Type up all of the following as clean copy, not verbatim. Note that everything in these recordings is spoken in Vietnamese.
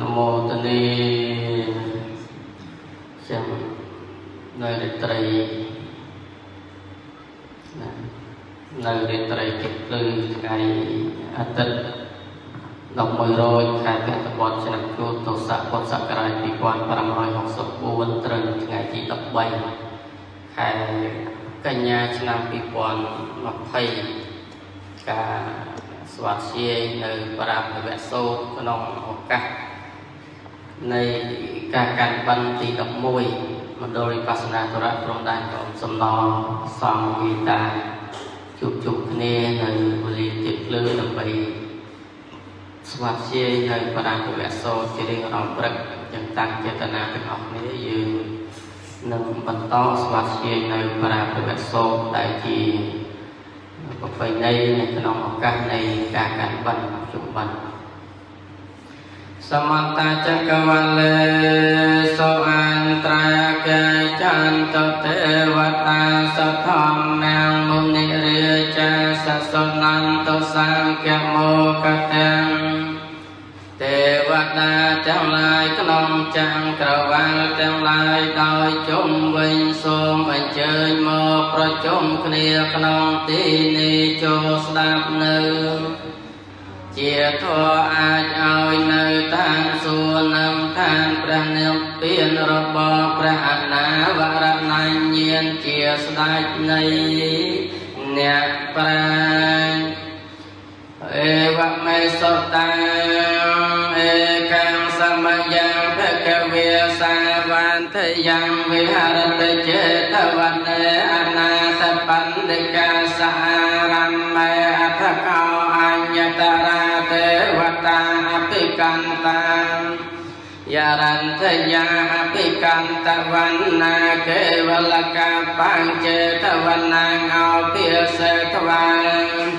mô tê ni xem nơi để tây nơi để tây kịp lư ngày tết đọc mười rồi khai các tập bọt trên nằm chua tổ xã bọt xã cái này bị quan và làm hỏi học sập buôn trần ngày chỉ tập bay khai cái nhà trên nằm bị quan mặc thầy cả soát xe nơi và làm người vẽ sâu cho nó học cả này cả cản văn thì đọc môi mà đôi pasana torah trong đàn của ông sầm nò song guitar chụp chụp nè nơi beli tiệp lư đập bay soát xe nơi và làm người vẽ sâu chỉ riêng ông bật chẳng tăng chế tanaเป็นhọc này như nâng bật to soát xe nơi và làm người vẽ sâu đại chỉ có phải đây cái nó học các này cả cản văn chụp văn Samanta Chakavale Soantra Kachanto Tevata Satham Nang Muniricha Sasonanto Sankamo Katem Tevata Trang Lai Knom Trang Kravang Trang Lai Đôi Chung Vinh Xuông Anh Chơi Mô Pro Chung Khnia Knom Tì Ni Chô Sdap Nữ chia thua ai ơi nơi tan xua năm than pra niệm biến rô bò pra anna và ra nai nhiên chia sdai này nhạc pra e va me so tam e cam samayang phekavya sa van thayang viharat che thavan anna sapandika saram me athakao anyatara Tevata apikanta Yarantaya apikanta vanna kevalaka panche tavanna ngao pia se tavang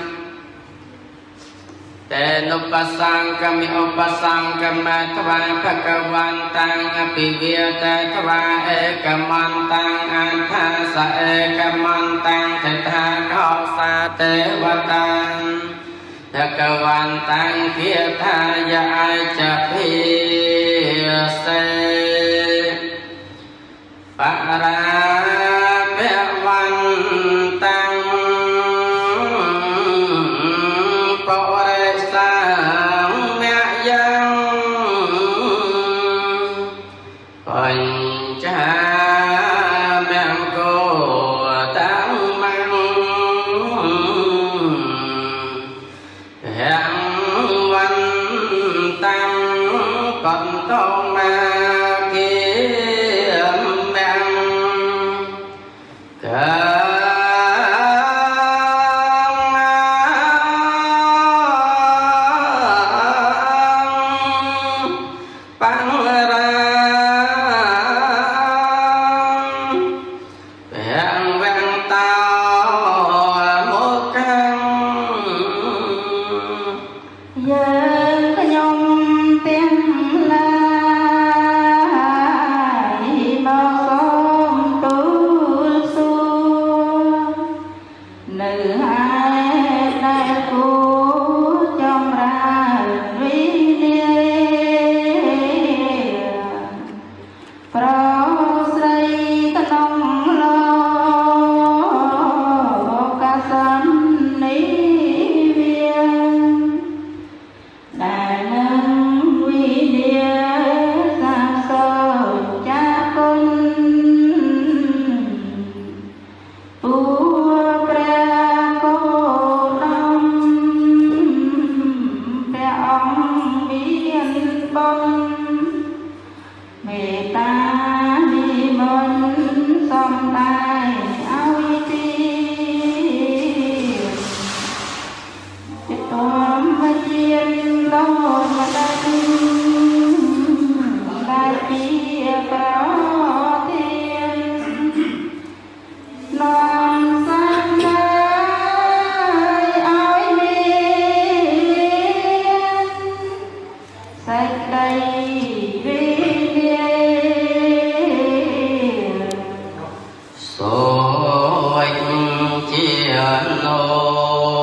Tenupasang kami upasang kama tava bhagavantang apivyata tava ekamantang anthasa ekamantang thetha kausa tevatang Thakavan tăng kia tha ya cha phi se para pe văn tăng po re sang mẹ yang còn cha mẹ cô tăng mang còn con ma kia mang cả băng ra vẹn vẹn tao một căn giờ có nhung tiếng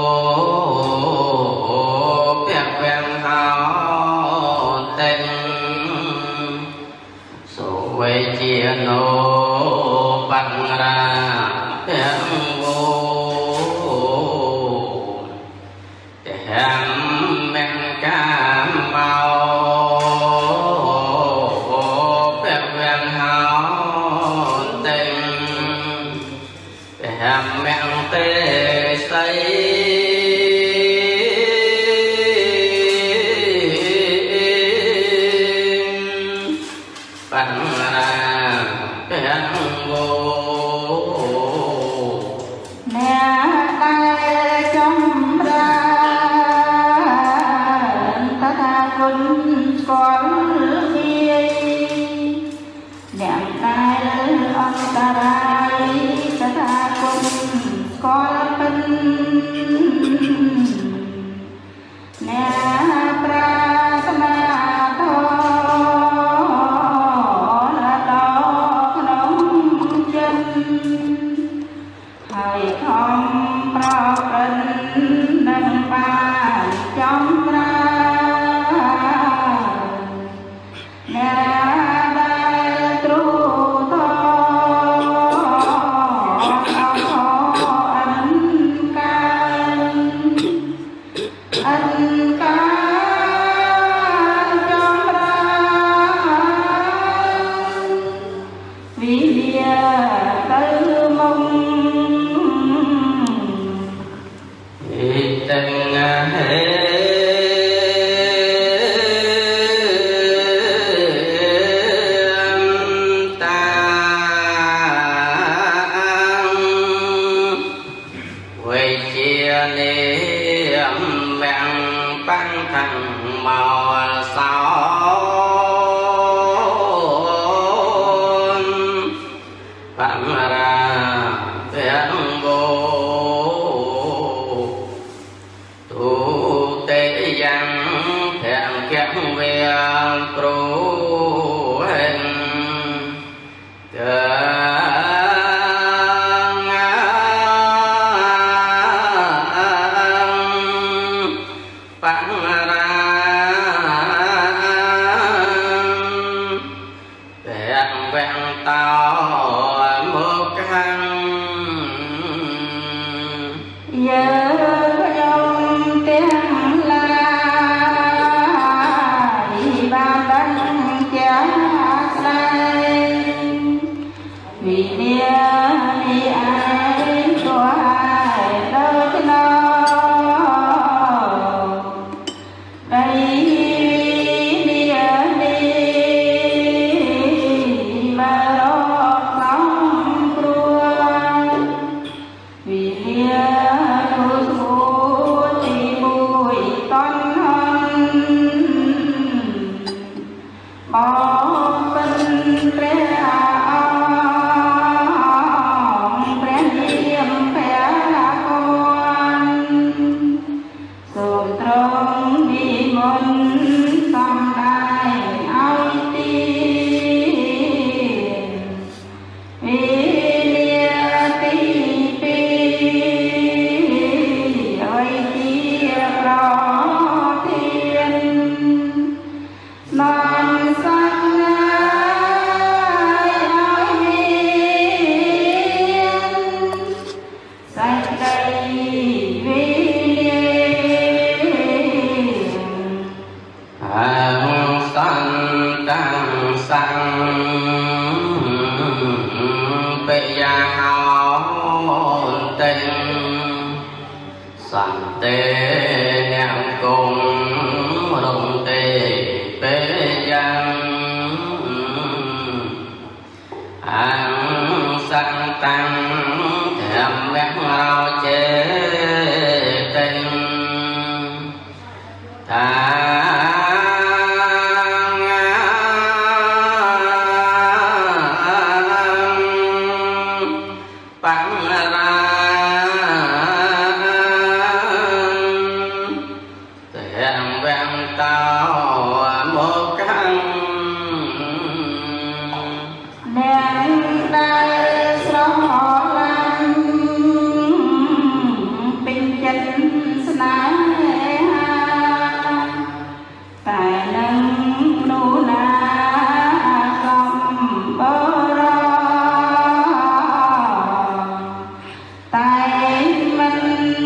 tình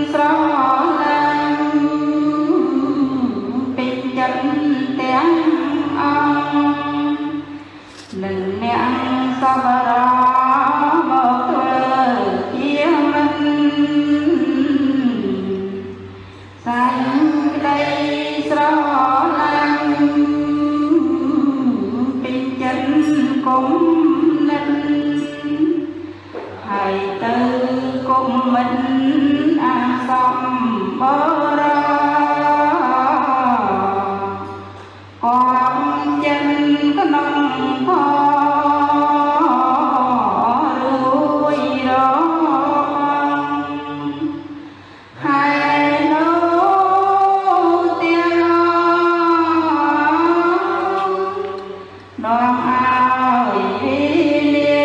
ស្រឡាញ់ពេញចិត្តទាំងអង្គនឹងអ្នកសប្បុរសមកធ្វើជាមិត្តសាញ់ក្តីស្រឡាញ់ពេញចិត្តគុំនិតហើយទៅគុំមិនអាសំបរកំចិនក្នុងផងរួយរងហើយនោះទាំងនាំឲ្យរីលា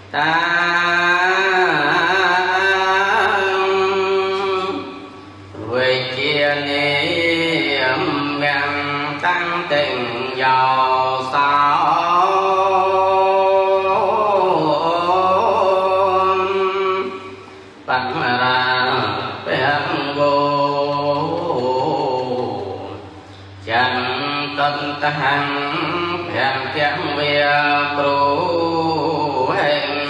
ta về chia niệm miệng tăng tình giàu sao bắt ra bên vô chẳng tân tăng bèn tiếng về pro hình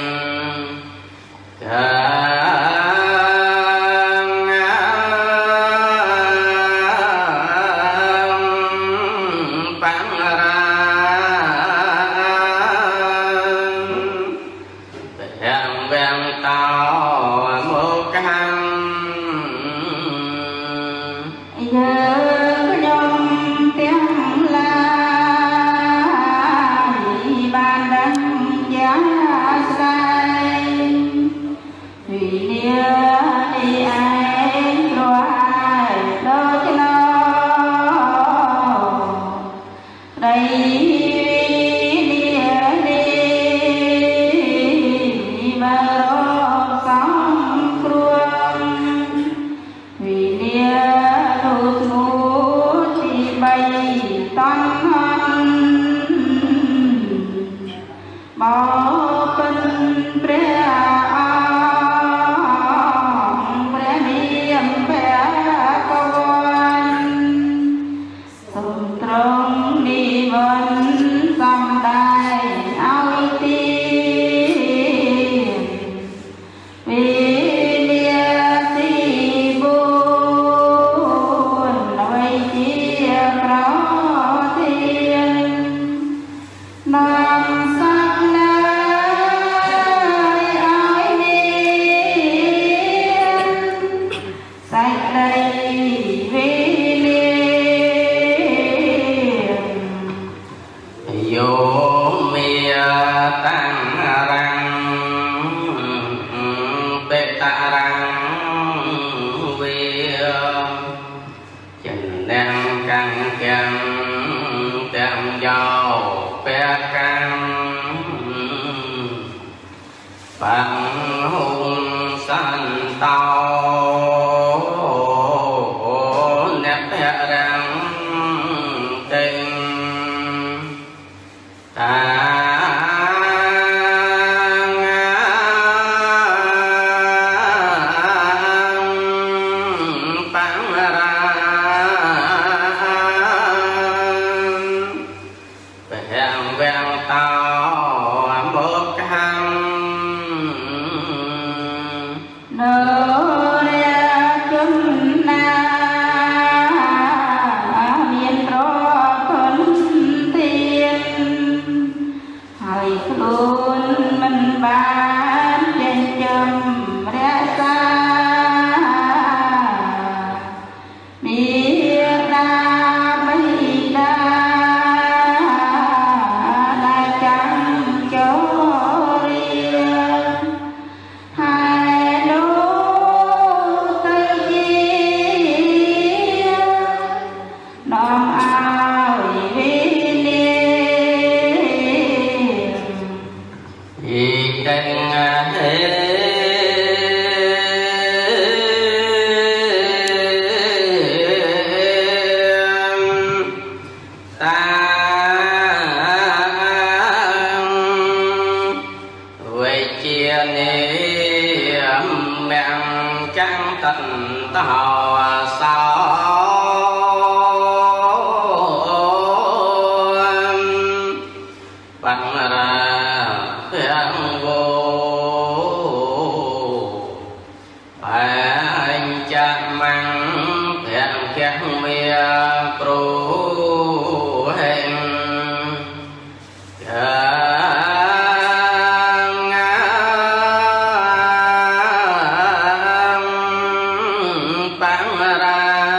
Bang ra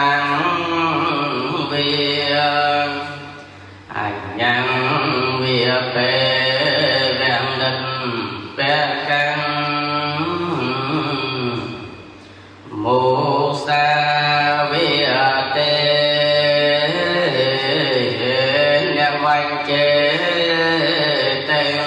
năng vi nhân vi bề vẹn định bề căn mô sa vi tê nhạc vạch chế tên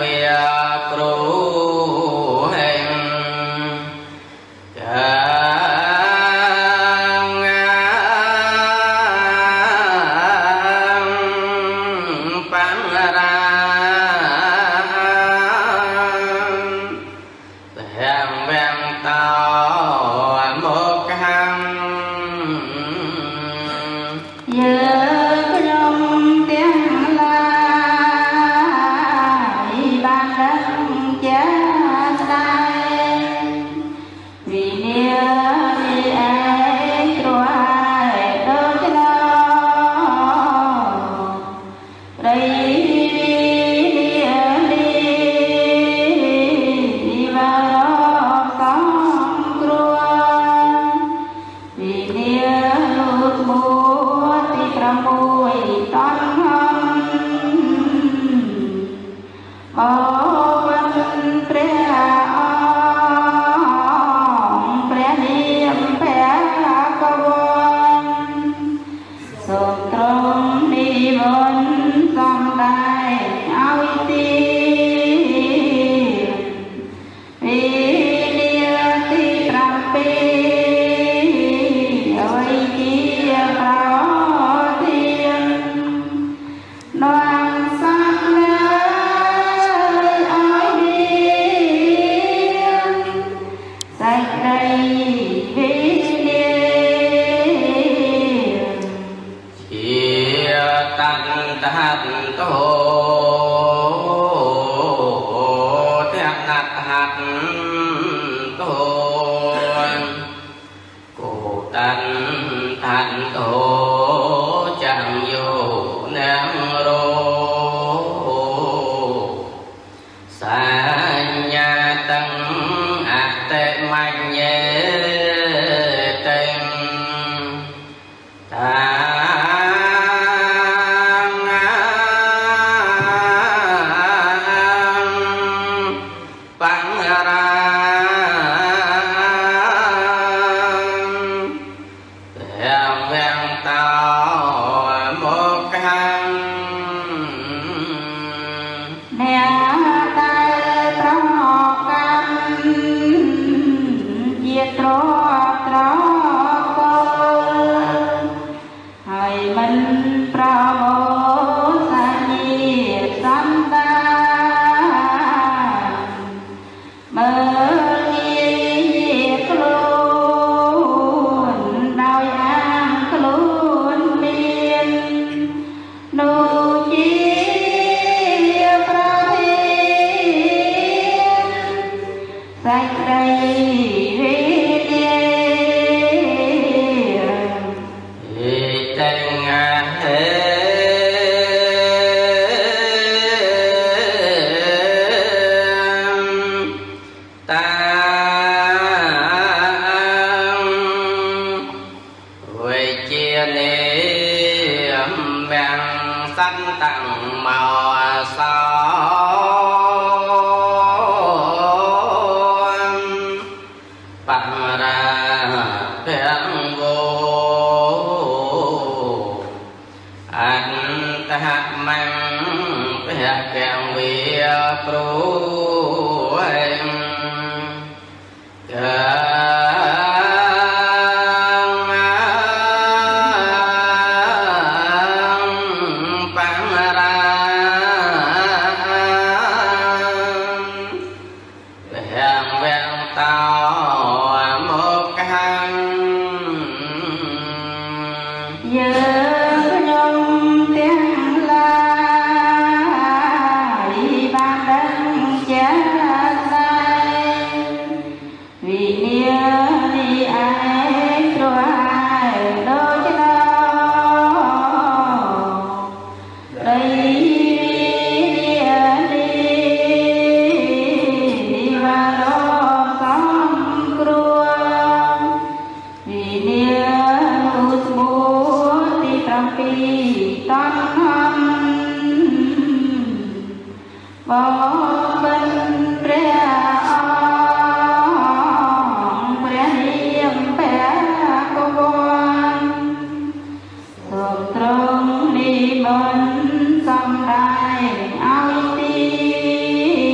Hãy subscribe cho kênh Ghiền Mì Gõ để không bỏ lỡ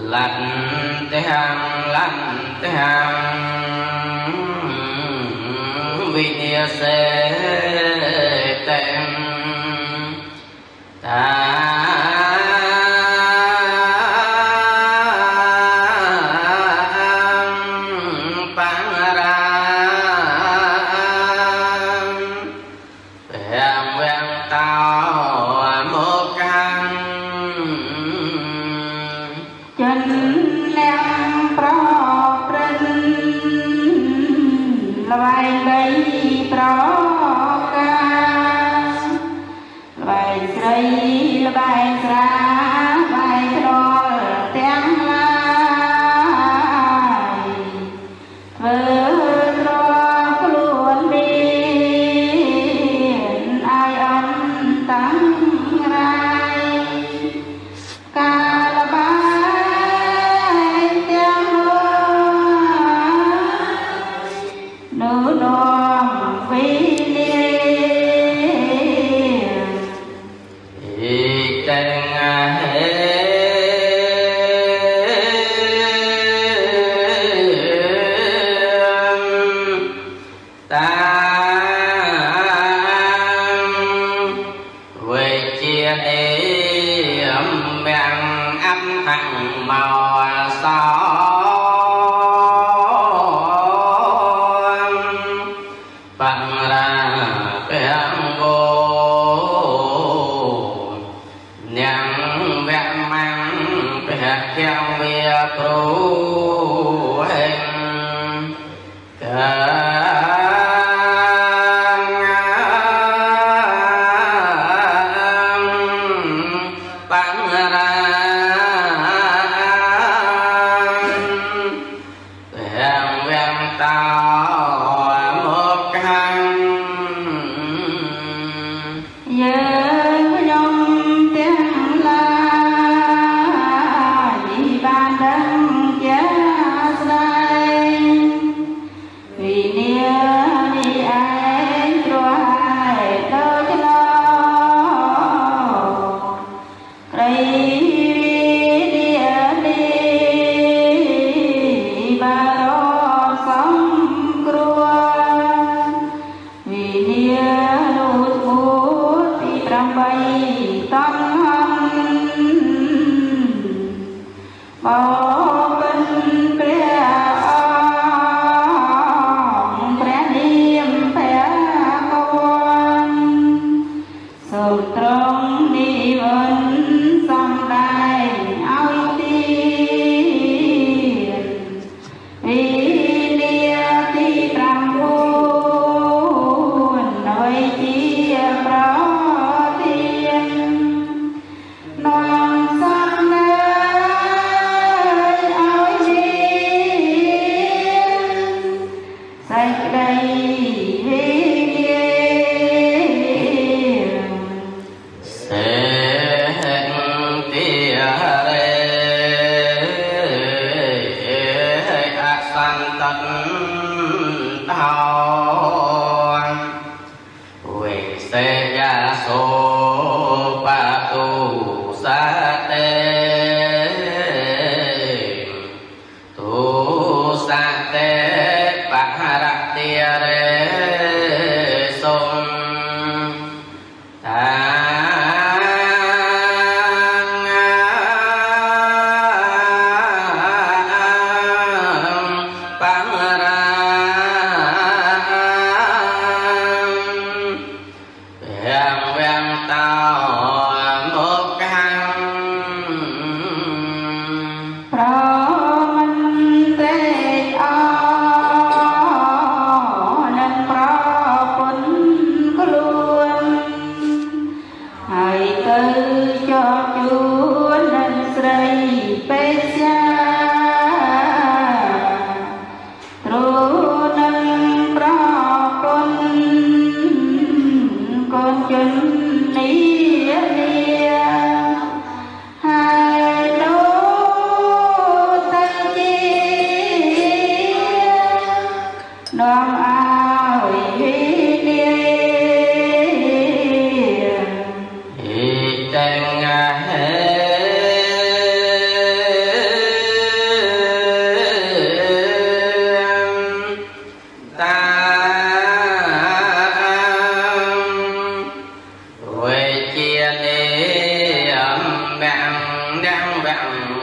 lạnh tehang vì nia se tem ta non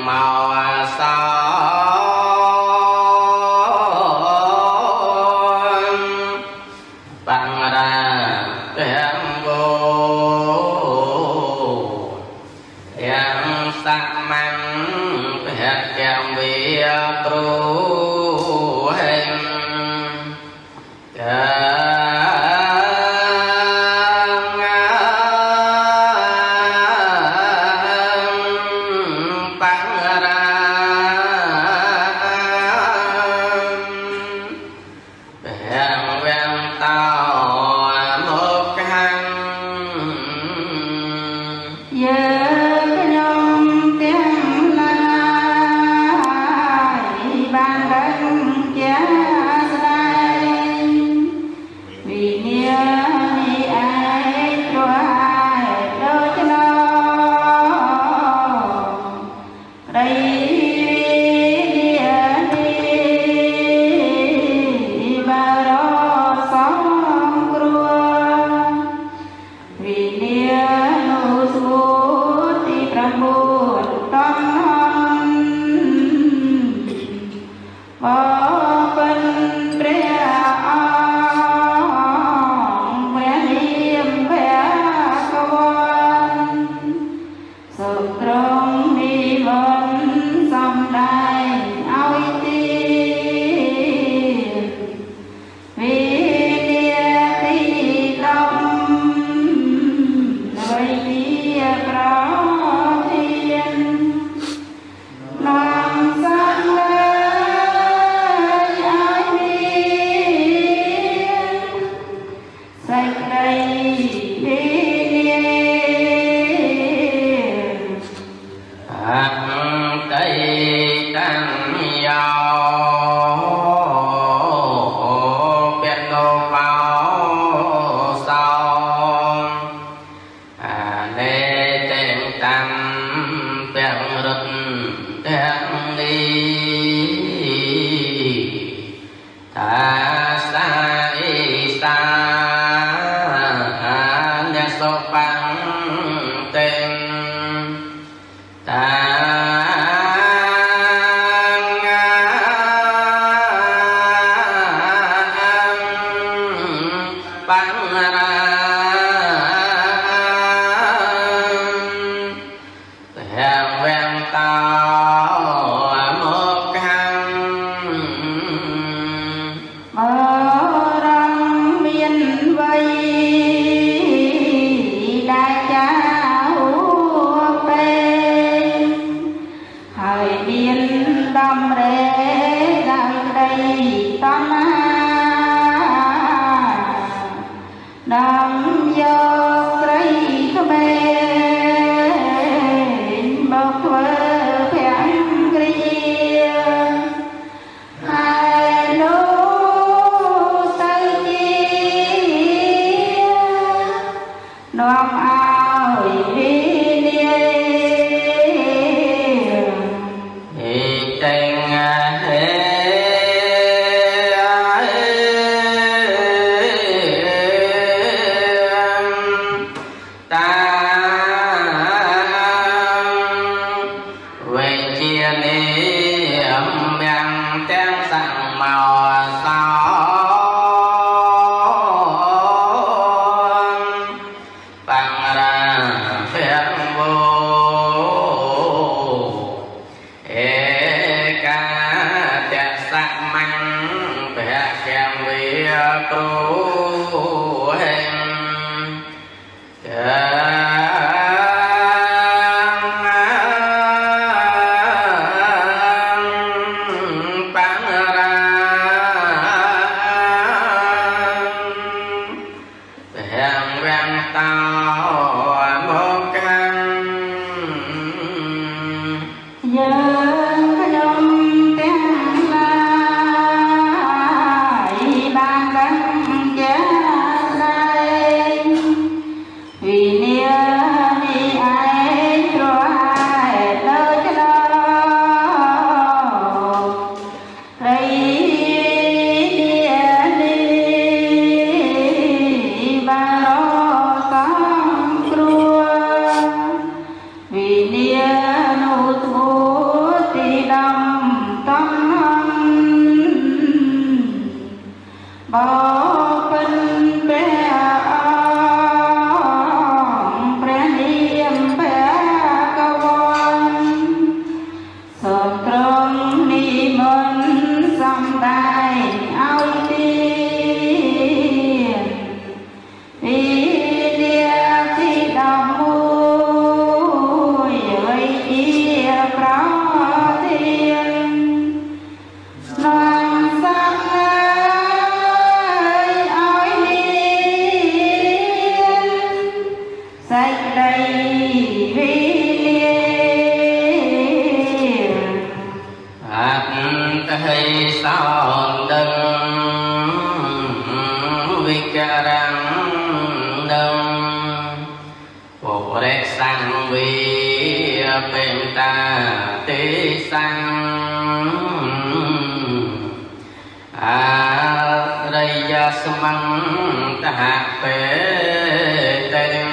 màu sao bằng ra tiếng vô tiếng sắc măng tiếng kèm vi tru hình vì nia nô thô sang đây gia smăng ta hạ phê tên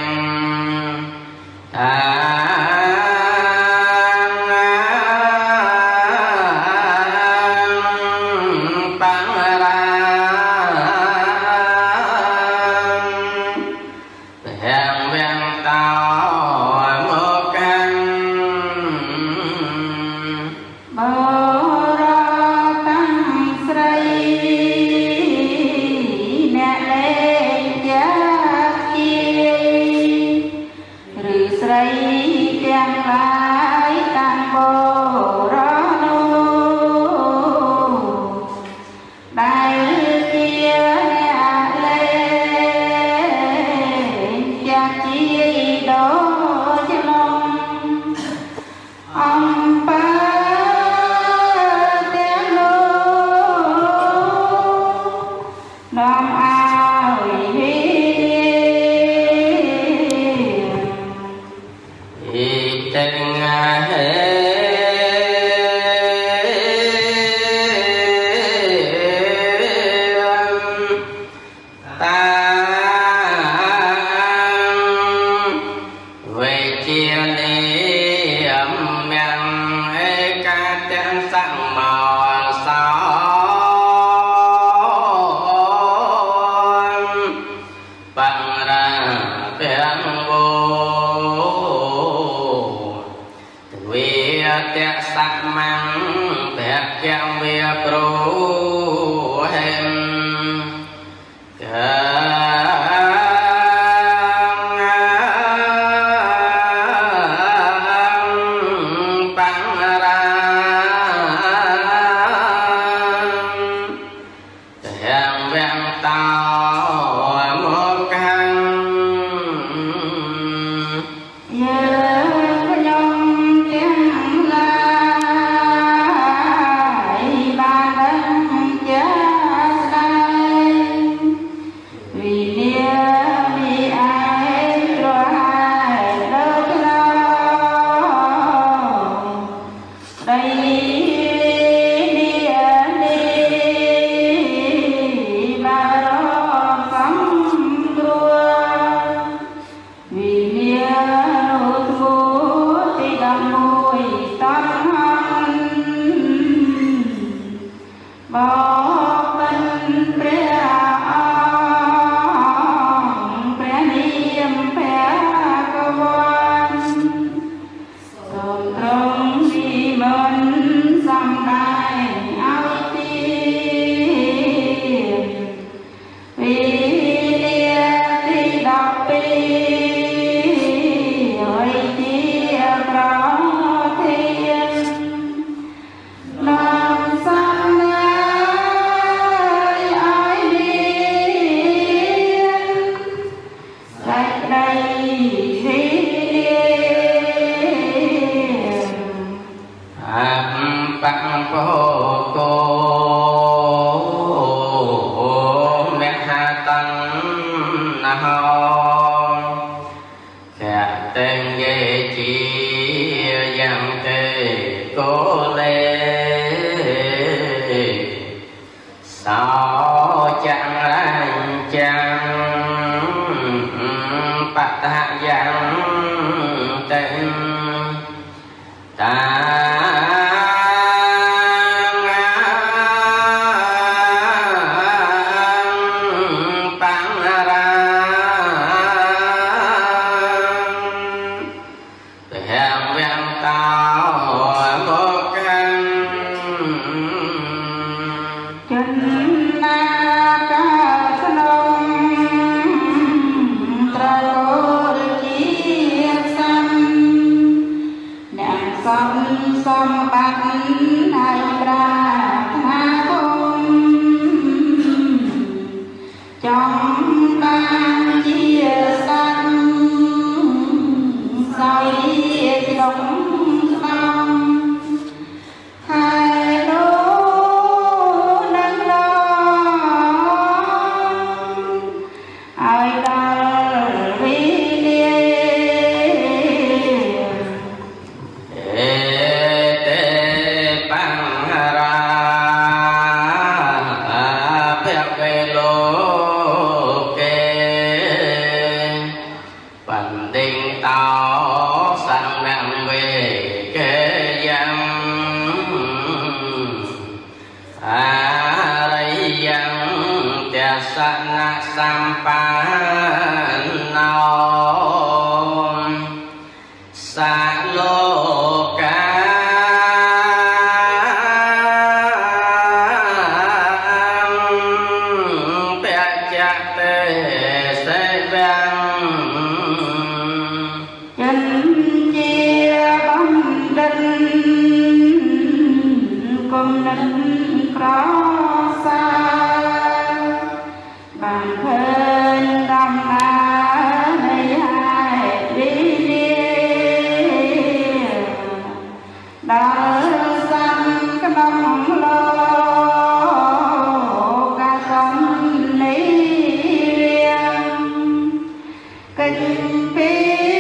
Ê ក្រសាបានឃើញដំណើរនៃហើយរីលាដល់សាំក្នុងលោកកំនេះកិច្ចពី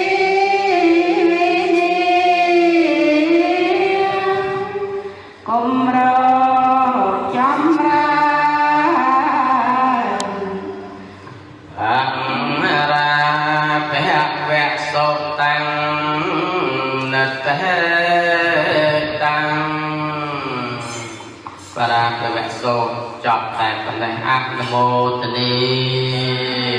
កុំរចំរាអរាភៈវៈសោតាំងនតេតាំងបរាភវៈសោចប់តែប៉ុណ្ណេះអនុមោទនី